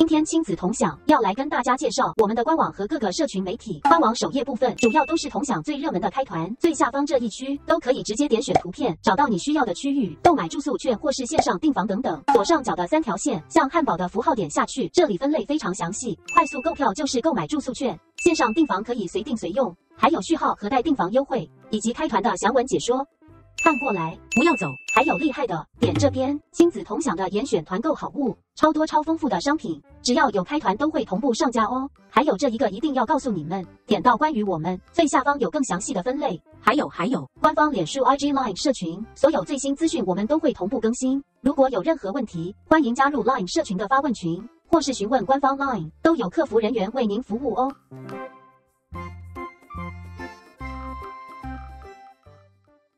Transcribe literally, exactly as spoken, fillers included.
今天亲子同享要来跟大家介绍我们的官网和各个社群媒体。官网首页部分主要都是同享最热门的开团，最下方这一区都可以直接点选图片，找到你需要的区域，购买住宿券或是线上订房等等。左上角的三条线，像汉堡的符号点下去，这里分类非常详细。快速购票就是购买住宿券，线上订房可以随订随用，还有序号和代订房优惠，以及开团的详文解说。看过来，不要走。还有厉害的，点这边亲子同享的严选团购好物，超多超丰富的商品，只要有开团都会同步上架哦。还有这一个一定要告诉你们，点到关于我们最下方有更详细的分类。还有还有，官方脸书、I G、Line 社群，所有最新资讯我们都会同步更新。如果有任何问题，欢迎加入 Line 社群的发问群，或是询问官方 Line， 都有客服人员为您服务哦。